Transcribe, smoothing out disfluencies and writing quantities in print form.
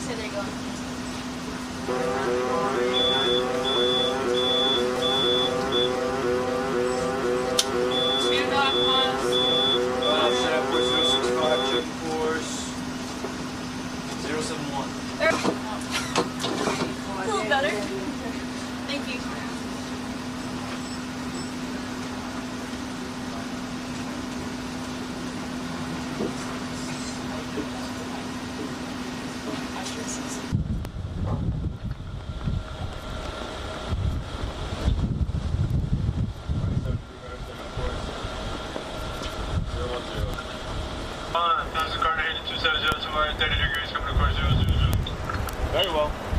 say there you go. 2 knot miles. Set for 065, check course. 071. There. A little better. Thank you. This is Carter heading 270 to 30 degrees, coming to course 000. Very well.